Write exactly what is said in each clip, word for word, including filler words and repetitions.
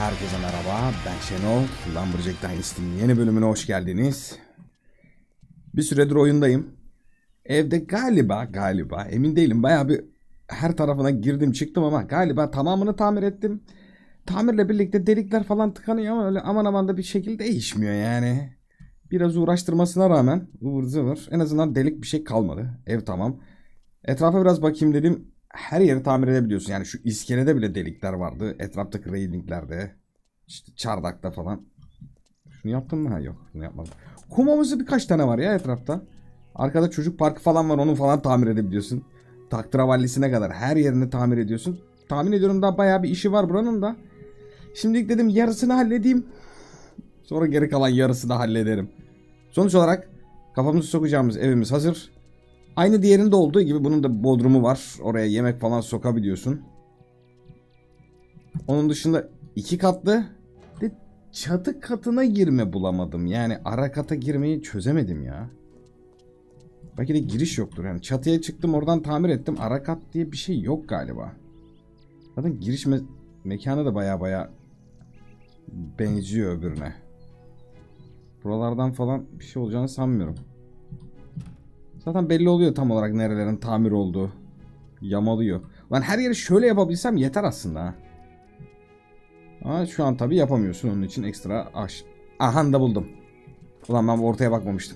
Herkese merhaba, ben Şenol. Lumberjack Dynasty'nin yeni bölümüne hoş geldiniz. Bir süredir oyundayım. Evde galiba, galiba, emin değilim. Bayağı bir her tarafına girdim çıktım ama galiba tamamını tamir ettim. Tamirle birlikte delikler falan tıkanıyor ama öyle aman aman da bir şekilde değişmiyor yani. Biraz uğraştırmasına rağmen ıvır zıvır en azından delik bir şey kalmadı. Ev tamam. Etrafa biraz bakayım dedim. Her yeri tamir edebiliyorsun. Yani şu iskelede bile delikler vardı. Etraftaki railinglerde. İşte çardakta falan. Şunu yaptın mı? Ha yok. Şunu yapmadım. Kum havuzu birkaç tane var ya etrafta. Arkada çocuk parkı falan var. Onu falan tamir edebiliyorsun. Tahterevallisine kadar her yerini tamir ediyorsun. Tahmin ediyorum daha bayağı bir işi var buranın da. Şimdilik dedim yarısını halledeyim. Sonra geri kalan yarısını hallederim. Sonuç olarak kafamızı sokacağımız evimiz hazır. Aynı diğerinde olduğu gibi bunun da bodrumu var. Oraya yemek falan sokabiliyorsun. Onun dışında iki katlı de çatı katına girme bulamadım. Yani ara kata girmeyi çözemedim ya. Belki de giriş yoktur. Yani çatıya çıktım oradan tamir ettim. Ara kat diye bir şey yok galiba. Zaten giriş me mekanı da baya baya benziyor öbürüne. Buralardan falan bir şey olacağını sanmıyorum. Zaten belli oluyor tam olarak nerelerin tamir olduğu. Yamalıyor. Lan her yeri şöyle yapabilsem yeter aslında ha. Ama şu an tabii yapamıyorsun. Onun için ekstra aş. Aha da buldum. Ulan ben ortaya bakmamıştım.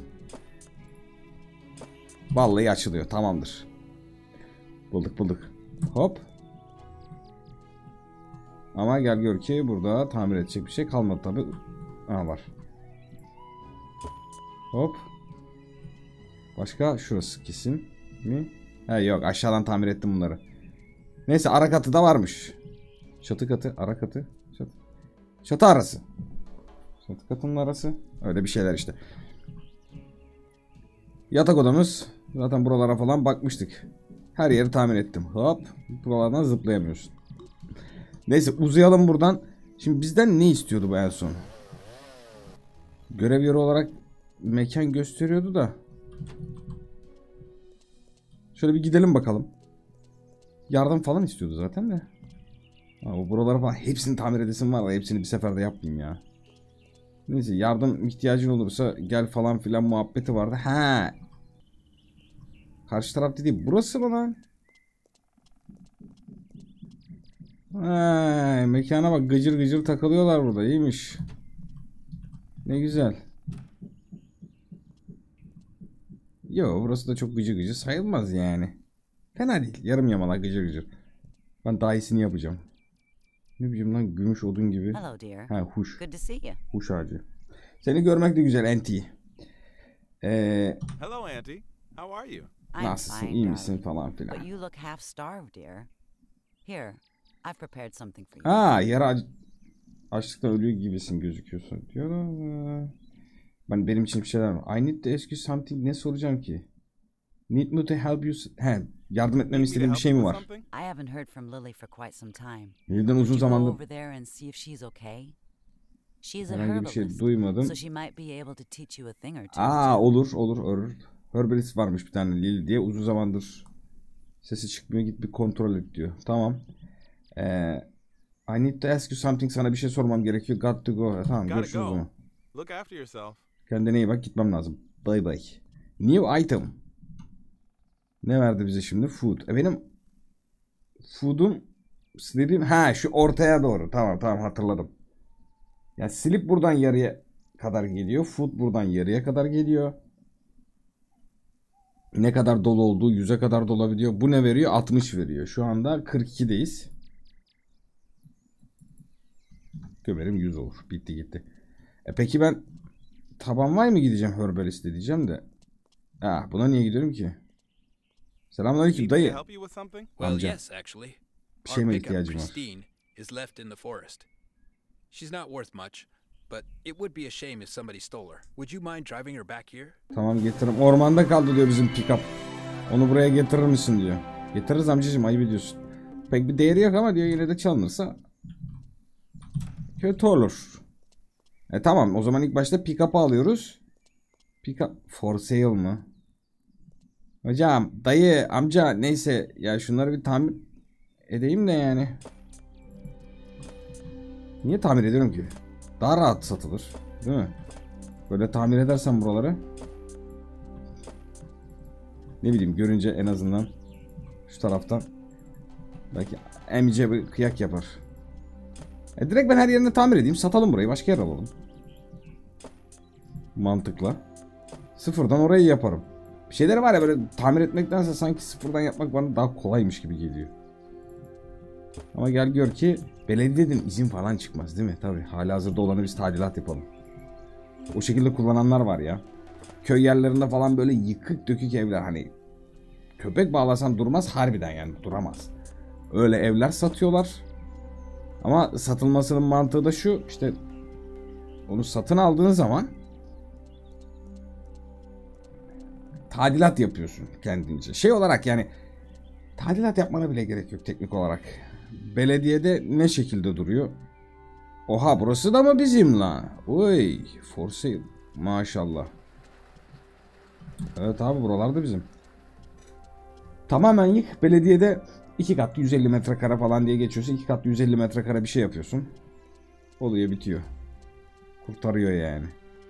Vallahi açılıyor. Tamamdır. Bulduk bulduk. Hop. Ama gel gör ki burada tamir edecek bir şey kalmadı tabii. Aha var. Hop. Başka şurası kesin mi? He yok aşağıdan tamir ettim bunları. Neyse ara katı da varmış. Çatı katı, ara katı. Çatı, çatı arası. Çatı katının arası. Öyle bir şeyler işte. Yatak odamız. Zaten buralara falan bakmıştık. Her yeri tamir ettim. Hop. Buralardan zıplayamıyorsun. Neyse uzayalım buradan. Şimdi bizden ne istiyordu bu en son? Görev yeri olarak mekan gösteriyordu da. Şöyle bir gidelim bakalım. Yardım falan istiyordu zaten de. Ha, bu buraları falan hepsini tamir edesim var da hepsini bir seferde yapmayayım ya. Neyse yardım ihtiyacın olursa gel falan filan muhabbeti vardı. Ha. Karşı taraf dedi. Burası mı lan? Ha, mekana bak gıcır gıcır takılıyorlar burada. İyiymiş. Ne güzel. Yo burası da çok gıcır gıcır sayılmaz yani. Fena değil. Yarım yamalak gıcır gıcır. Ben daha iyisini yapacağım. Ne bileyim lan gümüş odun gibi. Hello dear. Ha huş. Good to see you. Huş ağacı. Seni görmek de güzel Auntie. Ee, Hello Auntie. How are you? I'm nasılsın fine, iyi misin darling. falan filan. But you look half starved, dear. Here, I've prepared something for you. Ha yarı ac açlıktan ölüyor gibisin gözüküyorsun diyor. Ben benim için bir şeyler var. I need to ask you something. Ne soracağım ki? Need me to help you? He, yardım etmemi istediğin bir şey mi var? I haven't heard from Lily for quite some time. Lili'den Would uzun you go zamandır over there and see if she's okay? She's a herhangi bir şey herbalist, duymadım. so she might be able to teach you a thing or two. Aa olur olur olur. Herbalist varmış bir tane Lili diye. Uzun zamandır sesi çıkmıyor. Git bir kontrol et diyor. Tamam. Ee, I need to ask you something. Sana bir şey sormam gerekiyor. Got to go. Tamam görüşürüz o zaman. Look after yourself. Kendine iyi bak gitmem lazım. Bye bye. New item. Ne verdi bize şimdi? Food. E benim food'um slip'im. Ha şu ortaya doğru. Tamam tamam hatırladım. Ya slip buradan yarıya kadar geliyor. Food buradan yarıya kadar geliyor. Ne kadar dolu olduğu yüze kadar dolabiliyor. Bu ne veriyor? altmış veriyor. Şu anda kırk ikideyiz. Gömerim yüz olur. Bitti gitti. E peki ben taban vay mı gideceğim herbalist diyeceğim de. Ha buna niye gidiyorum ki? Selamünaleyküm dayı. Well, Amca. yes, actually. Bir şey Our mi pickup, ihtiyacım var? Christine, is left in the forest. She's not worth much, but it would be a shame if somebody stole her. Would you mind driving her back here? Tamam getiririm. Ormanda kaldı diyor bizim pick-up. Onu buraya getirir misin diyor. Getiririz amcacığım ayıp ediyorsun. Pek bir değeri yok ama diyor yine de çalınırsa kötü olur. E tamam o zaman ilk başta pick-up'ı alıyoruz. Pick-up for sale mı? Hocam dayı amca neyse ya şunları bir tamir edeyim de yani. Niye tamir ediyorum ki? Daha rahat satılır. Değil mi? Böyle tamir edersen buraları. Ne bileyim, görünce en azından şu taraftan belki emice bir kıyak yapar. E direkt ben her yerine tamir edeyim. Satalım burayı. Başka yer alalım. Mantıkla. Sıfırdan orayı yaparım. Bir şeyler var ya, böyle tamir etmektense sanki sıfırdan yapmak bana daha kolaymış gibi geliyor. Ama gel gör ki belediyeden izin falan çıkmaz değil mi? Tabii halihazırda olanı biz tadilat yapalım. O şekilde kullananlar var ya. Köy yerlerinde falan böyle yıkık dökük evler, hani köpek bağlasan durmaz, harbiden yani duramaz. Öyle evler satıyorlar. Ama satılmasının mantığı da şu, işte onu satın aldığın zaman tadilat yapıyorsun kendince. Şey olarak yani tadilat yapmana bile gerek yok teknik olarak. Belediyede ne şekilde duruyor? Oha, burası da mı bizim la? Oy, for sale. Maşallah. Evet abi, buralar da bizim. Tamamen yık. Belediyede iki katlı yüz elli metrekare falan diye geçiyorsa iki katlı yüz elli metrekare bir şey yapıyorsun. Oluyor, bitiyor. Kurtarıyor yani.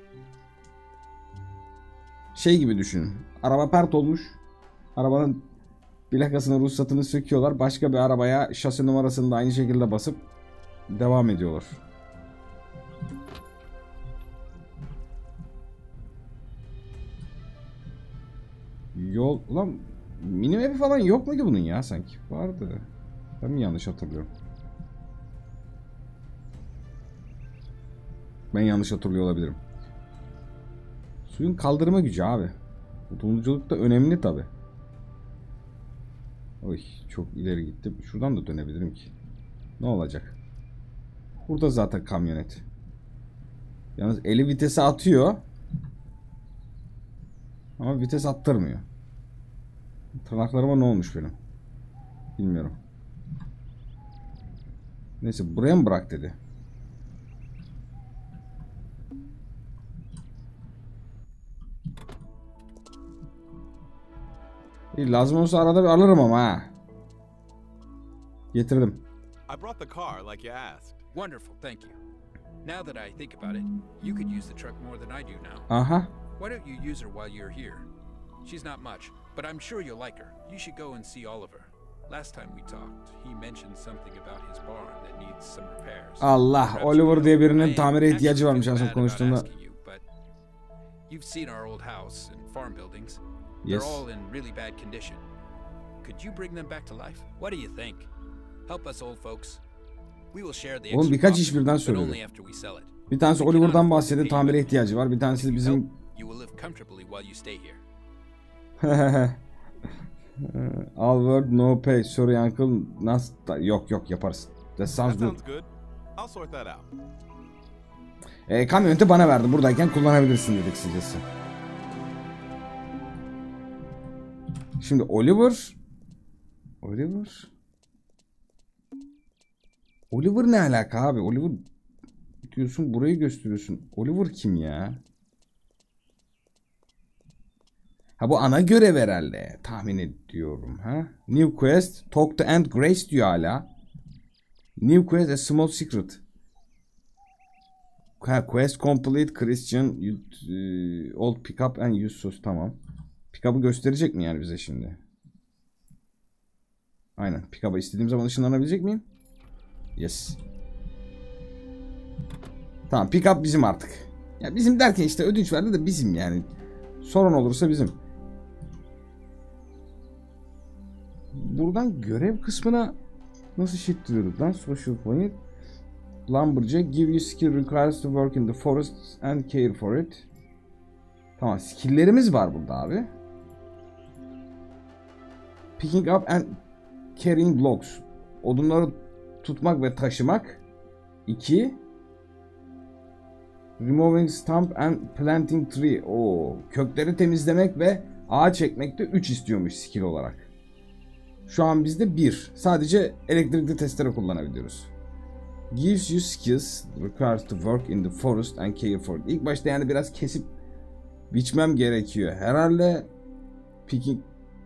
Şey gibi düşün. Araba pert olmuş. Arabanın plakasını, ruhsatını söküyorlar. Başka bir arabaya şasi numarasını da aynı şekilde basıp devam ediyorlar. Yol... Ulan mini map'i falan yok mu ki bunun ya sanki? Vardı. Ben mi yanlış hatırlıyorum? Ben yanlış hatırlıyor olabilirim. Suyun kaldırma gücü abi. Tutumculuk da önemli tabi. Oy, çok ileri gittim. Şuradan da dönebilirim ki. Ne olacak? Burada zaten kamyonet. Yalnız eli vitese atıyor. Ama vites attırmıyor. Tırnaklarıma ne olmuş benim? Bilmiyorum. Neyse, buraya mı bırak dedi. İyi, lazım olsa arada bir alırım ama ha. Getirdim. I brought the car like you asked. Wonderful, thank you. Now that I think about it, you could use the truck more than I do now. Aha. Why don't you use her while you're here? She's not much, but I'm sure you'll like her. You should go and see Oliver. Last time we talked, he mentioned something about his barn that needs some repairs. Allah, Oliver diye birinin tamire ihtiyacı varmış aslında konuştuğunda. You've seen our old house and farm buildings. Yes. They're all in really bad condition. Could you bring them back to life? What do you think? Help us old folks. We will share the Oğlum birkaç iş extra birden profit, but only söyledi. after we sell it. Bir tanesi Oliver'dan bahsetti, tamire ihtiyacı var. Bir tanesi bizim... You will live comfortably while you stay here. All word no pay. Sorry uncle. Nasıl? Yok yok, yaparız. That sounds That good. sounds good. I'll sort that out. E, kamyoneti bana verdi. Buradayken kullanabilirsin dedik sizcesi. Şimdi Oliver... Oliver... Oliver ne alaka abi? Oliver diyorsun, burayı gösteriyorsun. Oliver kim ya? Ha, bu ana görev herhalde. Tahmin ediyorum ha. New quest. Talk to Aunt Grace diyor hala. New quest, a small secret. Ha, quest complete. Christian uh, old pickup and use sauce. Tamam. Pickup'ı gösterecek mi yani bize şimdi? Aynen. Pickup'a istediğim zaman ışınlanabilecek miyim? Yes. Tamam, pickup bizim artık. Ya bizim derken işte ödünç verdi de bizim yani. Sorun olursa bizim. Buradan görev kısmına nasıl şiddetliyoruz lan? Social point. Lumberjack give you skill requires to work in the forest and care for it. Tamam, skill'lerimiz var burada abi. Picking up and carrying logs. Odunları tutmak ve taşımak. iki. Removing stump and planting tree. Oo, kökleri temizlemek ve ağaç ekmekte üç istiyormuş skill olarak. Şu an bizde bir. Sadece elektrikli testere kullanabiliyoruz. Gives you skills requires to work in the forest and care for it. İlk başta yani biraz kesip biçmem gerekiyor. Herhalde picking...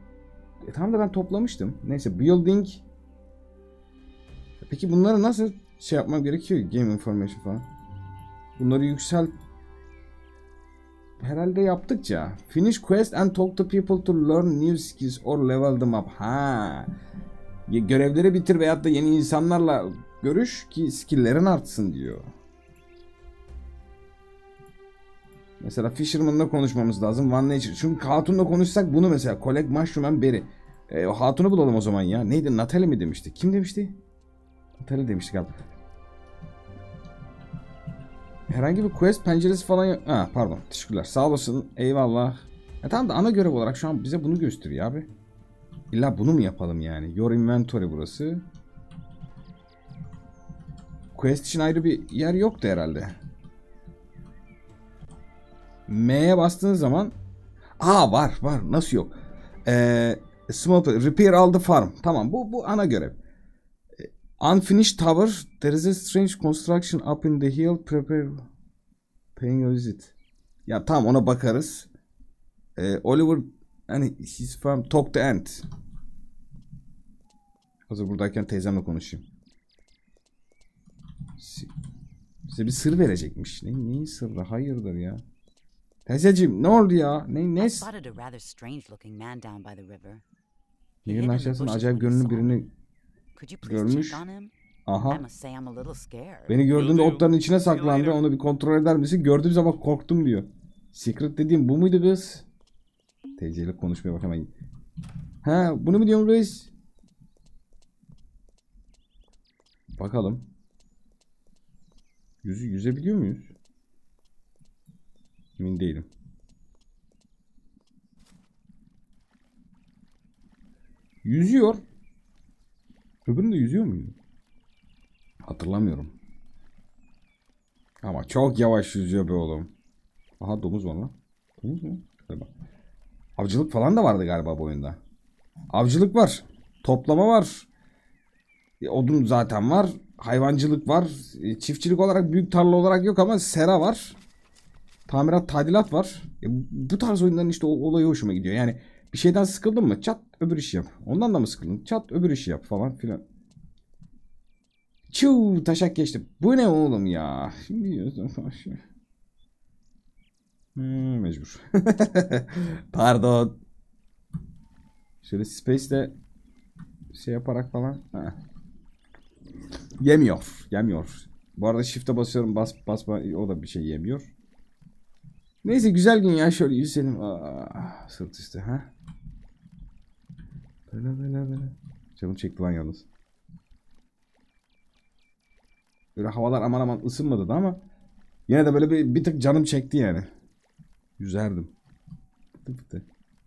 E, tam da ben toplamıştım. Neyse, building. Peki bunları nasıl şey yapmam gerekiyor. Game information falan. Bunları yüksel. Herhalde yaptıkça. Finish quest and talk to people to learn new skills or level them up. Ha. Görevleri bitir veyahut da yeni insanlarla görüş ki skill'lerin artsın diyor. Mesela Fisherman'la konuşmamız lazım. One Nature. Çünkü Hatun'la konuşsak bunu mesela. Collect Mushroom and Berry. E, o Hatun'u bulalım o zaman ya. Neydi? Natalie mi demişti? Kim demişti? Natalie demişti galiba. Herhangi bir quest penceresi falan yok. Ha pardon. Teşekkürler. Sağ olasın. Eyvallah. Ya tamam da ana görev olarak şu an bize bunu gösteriyor abi. İlla bunu mu yapalım yani? Your inventory burası. Quest için ayrı bir yer yoktu herhalde. M'ye bastığınız zaman aa var var. Nasıl yok? Eee small repair all the farm. Tamam bu bu ana görev. Unfinished tower. There is a strange construction up in the hill. Prepare paying a visit. Ya tamam ona bakarız. Ee, Oliver hani his farm talk the end. Hazır buradayken teyzemle konuşayım. Size bir sır verecekmiş. Ne neyin sırrı? Hayırdır ya? Teyzeciğim ne oldu ya? Ne ne? Nehirin aşağısında acayip görünümlü birini görmüş. Aha. Beni gördüğünde otların içine saklandı. Onu bir kontrol eder misin? Gördüğüm zaman korktum diyor. Secret dediğim bu muydu kız? Teyzeyle konuşmaya bak hemen. Ha bunu mu diyorsun reis? Bakalım. Yüzü yüzebiliyor muyuz? Emin değilim. Yüzüyor. Öbüründe yüzüyor muydu? Hatırlamıyorum. Ama çok yavaş yüzüyor be oğlum. Aha domuz var lan. Domuz mu? Şöyle bak. Avcılık falan da vardı galiba bu oyunda. Avcılık var. Toplama var. Odun zaten var. Hayvancılık var. Çiftçilik olarak büyük tarla olarak yok ama sera var. Tamirat, tadilat var. E, bu tarz oyunların işte olayı hoşuma gidiyor. Yani bir şeyden sıkıldın mı? Çat öbür işi yap. Ondan da mı sıkıldın? Çat öbür işi yap falan filan. Çuu taşak geçti. Bu ne oğlum ya? Şimdi yiyorsun. Hmm, mecbur. Pardon. Şöyle space'de şey yaparak falan. Ha. Yemiyor. Yemiyor. Bu arada shift'e basıyorum. Bas basma o da bir şey yemiyor. Neyse güzel gün ya şöyle yüzelim. Aa, sırt üstü ha. Böyle böyle böyle. Canım çekti lan yalnız. Böyle havalar aman aman ısınmadı da ama yine de böyle bir, bir tık canım çekti yani. Yüzerdim. Pıtı pıtı.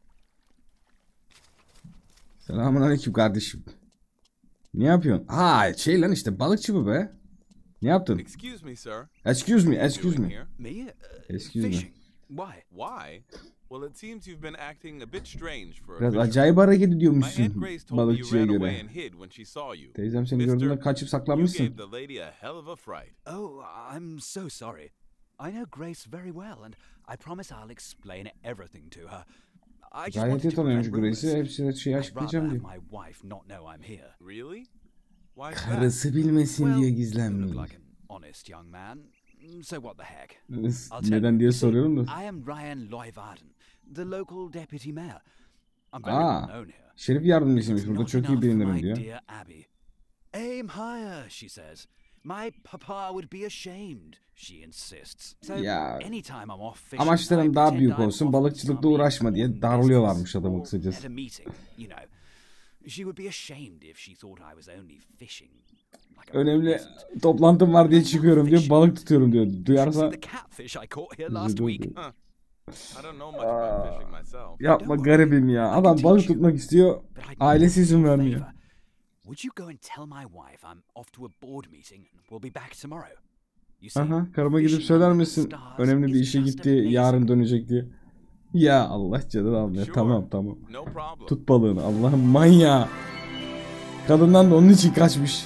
Selamünaleyküm kardeşim. Ne yapıyorsun? Ha şey lan işte balıkçı bu be. Ne yaptın? Excuse me, sir. Excuse me, excuse me. Me? Uh, Excuse me. fishing. Why? Why? Well, it seems you've been acting a bit strange for a Biraz fisherman. acayip hareket My ediyormuşsun Aunt Grace told me you balıkçıya ran away göre. and hid when she saw you. Teyzem seni Mister, gördüğünde kaçıp You saklanmışsın. gave the lady a hell of a fright. Oh, I'm so sorry. I know Grace very well, and I promise I'll explain everything to her. I just Gayet wanted iyi to tanıyormuş prevent rumors. Grace'i. Hepsine şey I'd açıklayacağım rather diyor. have my wife not know I'm here. Really? Why is that? Karısı bilmesin Well, diye you gizlenmiş. look like an honest young man, so what the heck? I'll tell Neden you. diye You see, soruyorum da. I am Ryan Loyvarden, the local deputy mayor. I'm very Aa, well known here. Şerif yardımcısıymış burada. Not Çok iyi enough, bilinirim my diyor. dear Abby. Aim higher, she says. My papa would be ashamed, she insists. So Ya, anytime I'm off fishing, amaçların I daha pretend büyük I'm olsun, off balıkçılıkla some uğraşma diye important darlıyorlarmış business adamı or kısacası. at a meeting, you know. She would be ashamed if she thought I was only fishing. Like a Önemli peasant. toplantım var diye çıkıyorum diyor. Balık tutuyorum diyor. You should Duyarsa see the catfish I caught here last Dur, dur, week. dur. Huh. I don't know much about fishing myself. Yapma Don't garibim worry, ya. I Adam can balık teach you. tutmak istiyor. But I'd need Ailesi a izin small vermiyor. favour. Would you go and tell my wife I'm off to a board meeting and we'll be back tomorrow? You see, Aha, karıma gidip fishing söyler under the misin? stars Önemli bir is işe just gitti, amazing. yarın dönecek diye. Ya Allah canını almıyor. Sure. Tamam tamam. No problem. Tut balığını. Allah'ım manyağı. Kadından da onun için kaçmış.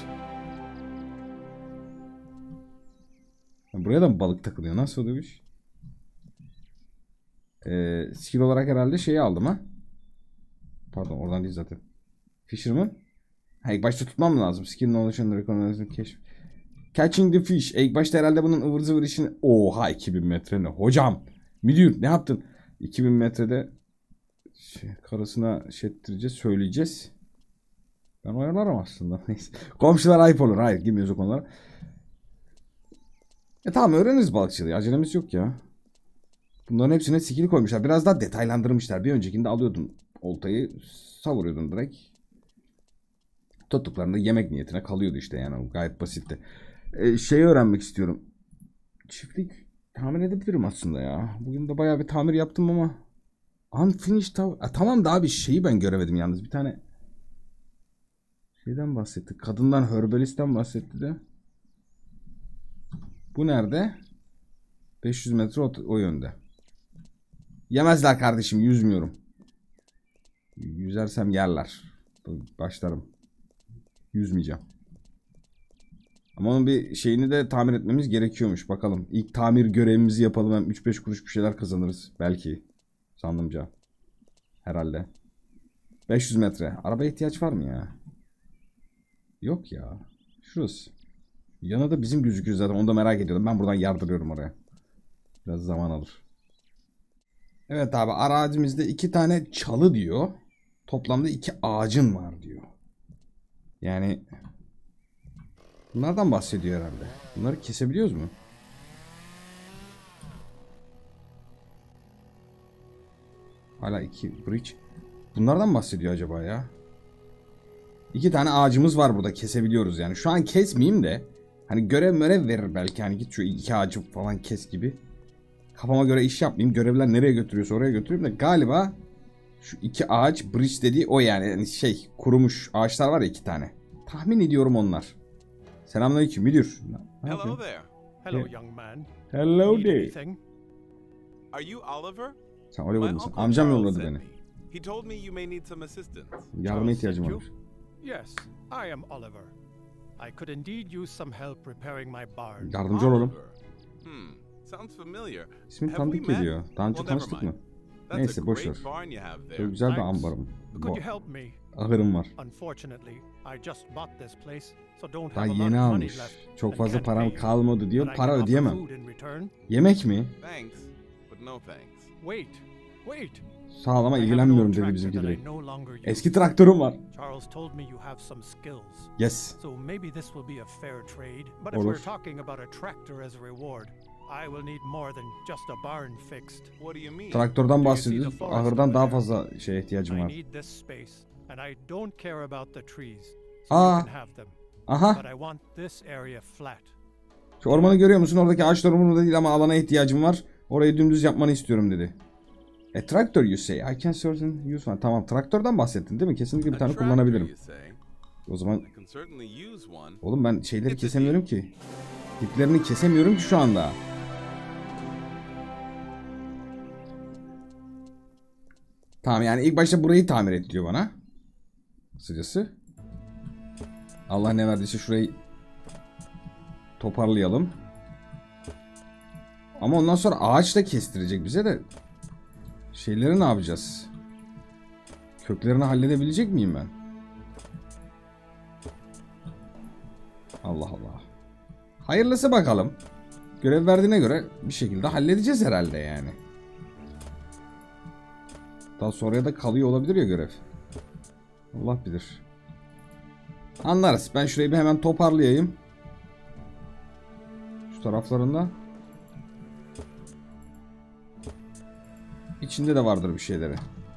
Ha, buraya da mı balık takılıyor? Nasıl oluyor bu iş? Ee, skill olarak herhalde şeyi aldım ha. Pardon oradan değil zaten. Fisherman. Ha, ilk başta tutmam lazım. Skill knowledge and recognition keşf. Catching the fish. İlk başta herhalde bunun ıvır zıvır işini... Oha iki bin metre ne? Hocam. Müdür ne yaptın? iki bin metrede şey, karısına şey ettireceğiz, söyleyeceğiz. Ben oyalarım aslında. Neyse. Komşular ayıp olur. Hayır girmiyoruz o konulara. E tamam öğreniriz balıkçılığı. Acelemiz yok ya. Bunların hepsine skill koymuşlar. Biraz daha detaylandırmışlar. Bir öncekinde alıyordun oltayı, savuruyordun direkt. Tuttuklarında yemek niyetine kalıyordu işte yani. Gayet basitti. Ee, şeyi öğrenmek istiyorum. Çiftlik tamir edebilirim aslında ya. Bugün de bayağı bir tamir yaptım ama unfinished tav- tamam da abi şeyi ben göremedim yalnız. Bir tane şeyden bahsetti. Kadından, herbalist'ten bahsetti de. Bu nerede? beş yüz metre o, o yönde. Yemezler kardeşim, yüzmüyorum. Yüzersem yerler. Başlarım. Yüzmeyeceğim. Ama onun bir şeyini de tamir etmemiz gerekiyormuş. Bakalım. İlk tamir görevimizi yapalım. Hem üç beş kuruş bir şeyler kazanırız. Belki. Sandımca. Herhalde. beş yüz metre. Arabaya ihtiyaç var mı ya? Yok ya. Şurası. Yana da bizim gözüküyor zaten. Onu da merak ediyordum. Ben buradan yardırıyorum oraya. Biraz zaman alır. Evet abi, arazimizde iki tane çalı diyor. Toplamda iki ağacın var diyor. Yani bunlardan bahsediyor herhalde. Bunları kesebiliyoruz mu? Hala iki bridge. Bunlardan bahsediyor acaba ya? İki tane ağacımız var burada, kesebiliyoruz yani. Şu an kesmeyeyim de hani görev mörev verir belki, hani git şu iki ağacı falan kes gibi. Kafama göre iş yapmayayım. Görevler nereye götürüyorsa oraya götüreyim de galiba şu iki ağaç bridge dediği o yani. Yani şey, kurumuş ağaçlar var ya iki tane. Tahmin ediyorum onlar. Selamünaleyküm müdür. Hello there. Hello, Yeah. young man. Hello Need there. anything? Are you Oliver? Sen My Oliver mısın? uncle Amcam Charles yolladı sent beni. me. He told me you may need some assistance. Yardıma Charles ihtiyacım sent you? varmış. Yes, I am Oliver. I could indeed use some help repairing my barn. Yardımcı olalım. Oliver. Hmm. Sounds familiar. İsmin Have tanıdık we met? geliyor. Daha önce Well, never tanıştık mind. mı? That's Neyse, a boş great ver. barn you have there. Çok güzel bir Thanks. ambarım. Could Bu you help me? ahırım var. Unfortunately, I just bought this place, so don't Daha have a lot yeni of money almış. left. Çok and fazla can't param pay you. kalmadı diyor. But I Para can offer ödeyemem. food in return. Yemek mi? Thanks, but no thanks. Wait, wait. Sağ ol ama I have an ilgilenmiyorum old dedi tractor bizimki that I direkt. no longer use. Eski traktörüm var. Charles told me you have some skills. Yes. So maybe this will be a fair trade. But if Olur. we're talking about a tractor as a reward, I will need more than just a barn fixed. What do you mean? Traktörden Do you see bahsediyoruz. the forest Ahırdan over daha there? fazla şeye ihtiyacım I var. need this space, and I don't care about the trees. So Aa. you can have them. Aha. But I want this area flat. Şu ormanı görüyor musun? Oradaki ağaçlar umurumda değil ama alana ihtiyacım var. Orayı dümdüz yapmanı istiyorum dedi. E traktör you say. I can certain use one. Tamam, traktörden bahsettin değil mi? Kesinlikle bir A tane tractor, kullanabilirim. you say? O zaman I can certainly use one. oğlum ben şeyleri kesemiyorum ki. Diplerini kesemiyorum ki şu anda. Tamam, yani ilk başta burayı tamir et diyor bana. Kısacası. Allah ne verdiyse şurayı toparlayalım. Ama ondan sonra ağaç da kestirecek bize de. Şeyleri ne yapacağız? Köklerini halledebilecek miyim ben? Allah Allah. Hayırlısı bakalım. Görev verdiğine göre bir şekilde halledeceğiz herhalde yani. Daha sonraya da kalıyor olabilir ya görev. Allah bilir. Anlarız. Ben şurayı bir hemen toparlayayım. Şu taraflarında. İçinde de vardır bir şeyleri.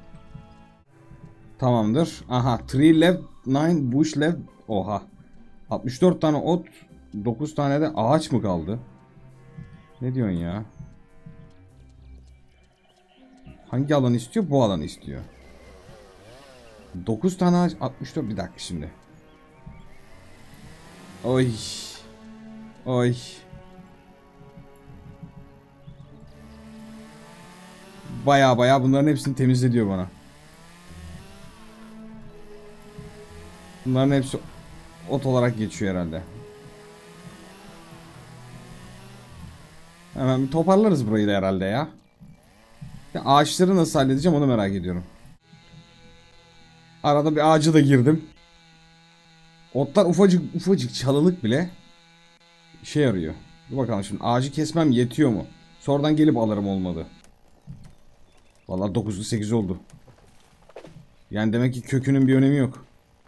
Tamamdır. Aha. Tree left, nine bush left. Oha. altmış dört tane ot, dokuz tane de ağaç mı kaldı? Ne diyorsun ya? Hangi alanı istiyor? Bu alanı istiyor. dokuz tane ağaç, altmış dört. Bir dakika şimdi. Oy. Oy. Baya baya bunların hepsini temizlediyor bana. Bunların hepsi ot olarak geçiyor herhalde. Hemen bir toparlarız burayı da herhalde ya. Ya ağaçları nasıl halledeceğim onu merak ediyorum. Arada bir ağacı da girdim. Otlar ufacık ufacık çalılık bile. işe yarıyor. Dur bakalım şimdi ağacı kesmem yetiyor mu? Sonradan gelip alırım olmadı. Vallahi dokuzlu sekiz oldu. Yani demek ki kökünün bir önemi yok.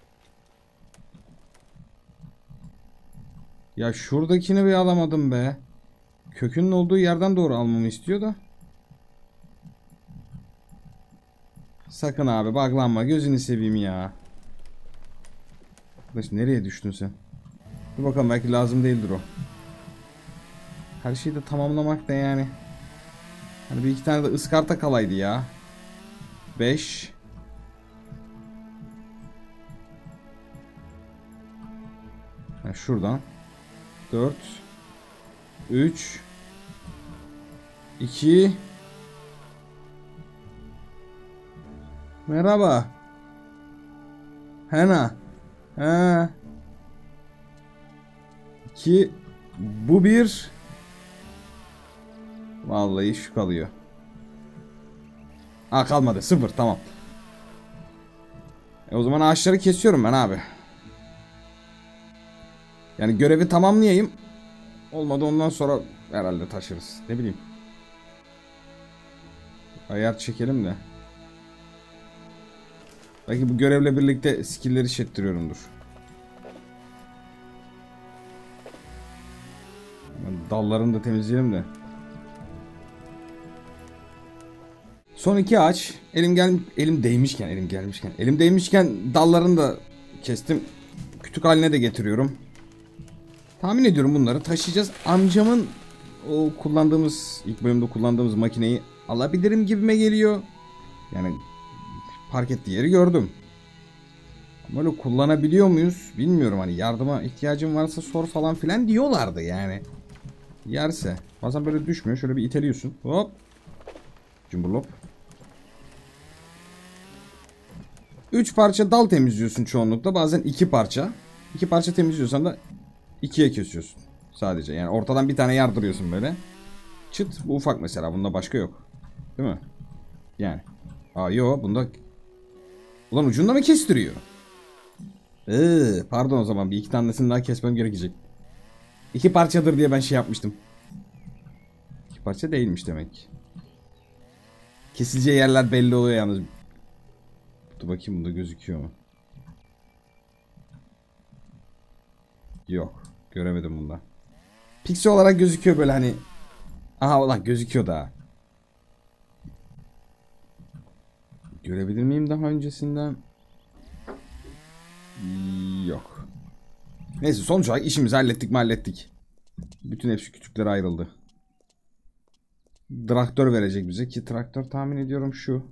Ya şuradakini bir alamadım be. Kökünün olduğu yerden doğru almamı istiyor da. Sakın abi bağlanma, gözünü seveyim ya. Arkadaş nereye düştün sen? Dur bakalım, belki lazım değildir o. Her şeyi de tamamlamak da yani. Hani bir iki tane de ıskarta kalaydı ya. beş. Yani şuradan. dört. üç. iki. Merhaba. Hena. He. iki. Bu bir. Vallahi şu kalıyor. Ha kalmadı. Sıfır. Tamam. E o zaman ağaçları kesiyorum ben abi. Yani görevi tamamlayayım. Olmadı ondan sonra herhalde taşırız. Ne bileyim. Ayar çekelim de. Belki bu görevle birlikte skill'leri şettiriyorumdur. Dallarını da temizleyelim de. Son iki ağaç. Elim gel elim değmişken, elim gelmişken, elim değmişken dallarını da kestim. Kütük haline de getiriyorum. Tahmin ediyorum bunları taşıyacağız. Amcamın o kullandığımız, ilk bölümde kullandığımız makineyi alabilirim gibime geliyor. Yani park ettiği yeri gördüm. Böyle kullanabiliyor muyuz bilmiyorum, hani yardıma ihtiyacım varsa sor falan filan diyorlardı yani. Yerse. Bazen böyle düşmüyor, şöyle bir iteliyorsun. Hop. Cumburlop. Üç parça dal temizliyorsun çoğunlukla, bazen iki parça. İki parça temizliyorsan da ikiye kesiyorsun sadece. Yani ortadan bir tane yardırıyorsun böyle. Çıt, bu ufak mesela, bunda başka yok. Değil mi? Yani. Aa yo, bunda. Ulan ucunda mı kestiriyor? Ee, pardon, o zaman bir iki tanesini daha kesmem gerekecek. İki parçadır diye ben şey yapmıştım. İki parça değilmiş demek. Kesileceği yerler belli oluyor yalnız. Dur bakayım, bunda gözüküyor mu? Yok. Göremedim bunda. Piksel olarak gözüküyor böyle hani. Aha ulan gözüküyor daha. Görebilir miyim daha öncesinden? Yok. Neyse, sonuç olarak işimizi hallettik mi hallettik. Bütün hepsi küçüklere ayrıldı. Traktör verecek bize ki traktör tahmin ediyorum şu.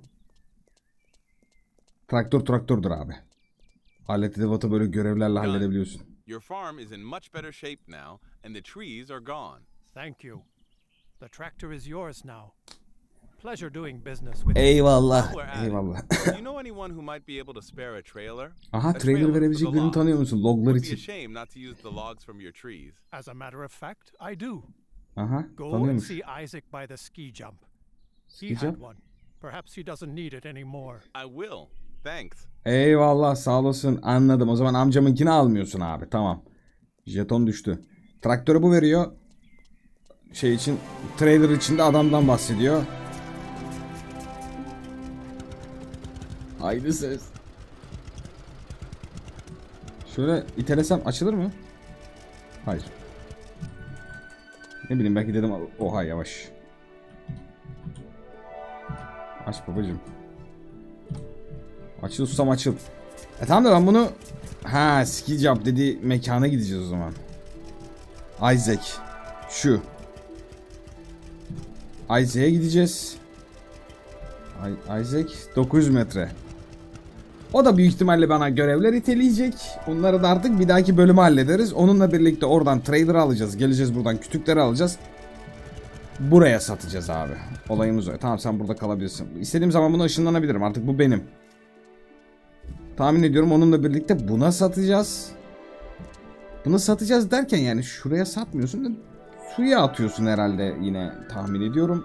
Traktör traktördür abi. Alet edevatı böyle görevlerle halledebiliyorsun. Your farm is in much better shape now and the trees are gone. Thank you. The tractor is yours now. Pleasure doing business with you. Eyvallah. While we're at it, Eyvallah. do you know anyone who might be able to spare a trailer? Aha, A trailer for verebilecek the birini logs. tanıyor musun? Loglar Would be a için. shame not to use the logs from your trees. As a matter of fact, I do. Aha, Go and tanıyormuş. see Isaac by the ski jump. Ski He had jump? one. Perhaps he doesn't need it anymore. I will. Thanks. Eyvallah, sağ olasın, anladım. O zaman amcamınkini almıyorsun abi, tamam. Jeton düştü. Traktörü bu veriyor. Şey için, trailer içinde adamdan bahsediyor. Haydi ses. Şöyle itelesem açılır mı? Hayır. Ne bileyim, belki dedim oha yavaş. Aç babacığım. Açıl susam açıl. E tamam da ben bunu... Ha, ski jump dediği mekana gideceğiz o zaman. Isaac. Şu. Isaac'e gideceğiz. Isaac dokuz yüz metre. O da büyük ihtimalle bana görevler iteleyecek. Onları da artık bir dahaki bölümü hallederiz. Onunla birlikte oradan trailer alacağız. Geleceğiz buradan kütükleri alacağız. Buraya satacağız abi. Olayımız o. Tamam, sen burada kalabilirsin. İstediğim zaman buna ışınlanabilirim. Artık bu benim. Tahmin ediyorum onunla birlikte buna satacağız. Bunu satacağız derken yani şuraya satmıyorsun da suya atıyorsun herhalde, yine tahmin ediyorum.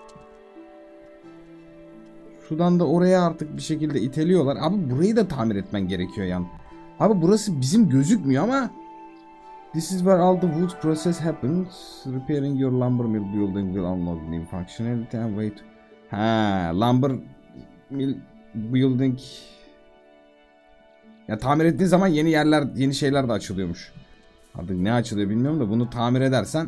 Sudan da oraya artık bir şekilde iteliyorlar. Abi burayı da tamir etmen gerekiyor yani. Abi burası bizim gözükmüyor ama This is where all the wood process happens. Repairing your lumber mill building will unlock new functionality and wait. Ha, lumber mill building. Ya tamir ettiğin zaman yeni yerler, yeni şeyler de açılıyormuş. Artık ne açılıyor bilmiyorum da bunu tamir edersen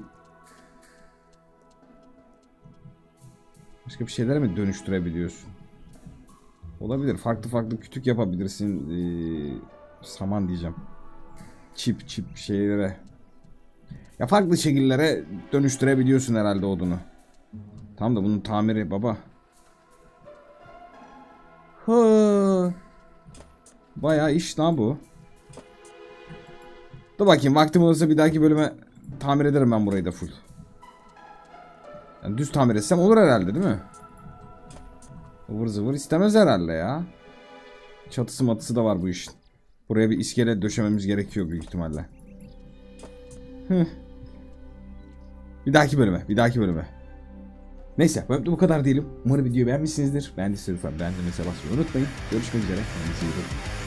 başka bir şeylere mi dönüştürebiliyorsun? Olabilir. Farklı farklı kütük yapabilirsin. Ee, saman diyeceğim. Çip çip şeylere. Ya farklı şekillere dönüştürebiliyorsun herhalde odunu. Tamam da bunun tamiri baba. Hı. Bayağı iş lan bu. Dur bakayım, vaktim olursa bir dahaki bölüme tamir ederim ben burayı da full. Yani düz tamir etsem olur herhalde değil mi? Ivır zıvır istemez herhalde ya. Çatısı matısı da var bu işin. Buraya bir iskelet döşememiz gerekiyor büyük ihtimalle. Hıh. Bir dahaki bölüme, bir dahaki bölüme. Neyse, bu, bu kadar diyelim. Umarım videoyu beğenmişsinizdir. Beğendiyseniz lütfen beğenmeyi, basmayı unutmayın. Görüşmek üzere. Kendinize iyi bakın.